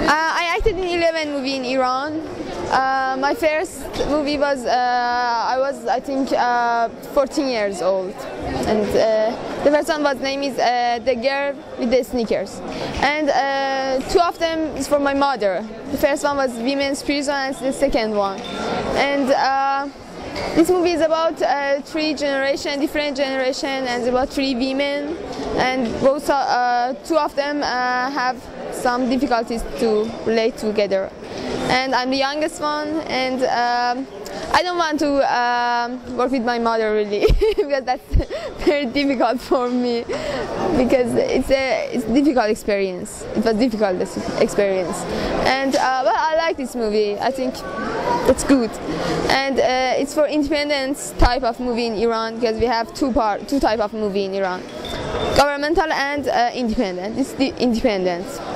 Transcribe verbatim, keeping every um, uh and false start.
Uh, I acted in eleven movie in Iran. Uh, my first movie was, uh, I was I think uh, fourteen years old, and uh, the first one was name is uh, The Girl with the Sneakers, and uh, two of them is for my mother. The first one was Women's Prison, and the second one, and uh, this movie is about uh, three generation, different generation, and about three women, and both uh, two of them uh, have some difficulties to relate together. And I'm the youngest one, and um, I don't want to um, work with my mother really because that's very difficult for me, because it's a it's a difficult experience. It was difficult experience, and uh, well, I like this movie. I think it's good, and uh, it's for independent type of movie in Iran, because we have two part two type of movie in Iran: governmental and uh, independent. It's the independent.